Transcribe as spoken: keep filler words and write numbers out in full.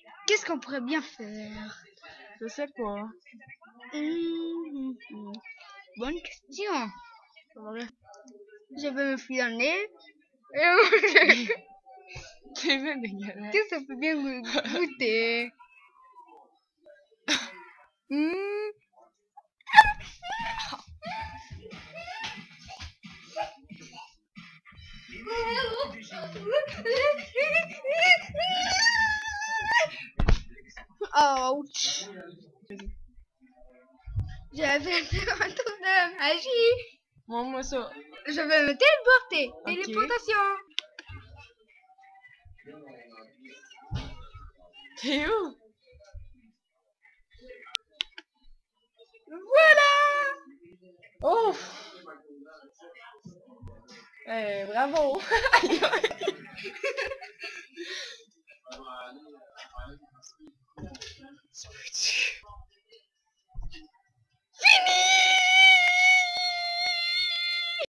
Qu'est-ce qu'on pourrait bien faire? Je sais pas. Hum, hum, Bonne question. Je vais me filer le nez. C'est même dégueulasse. Qu'est-ce que ça peut bien go- goûter? Hum. Ouch. Je vais faire un tour de magie. Moi, moi ça. Je vais me téléporter. Ok. Téléportation. T'es où? Voilà. Oh! Eh, bravo!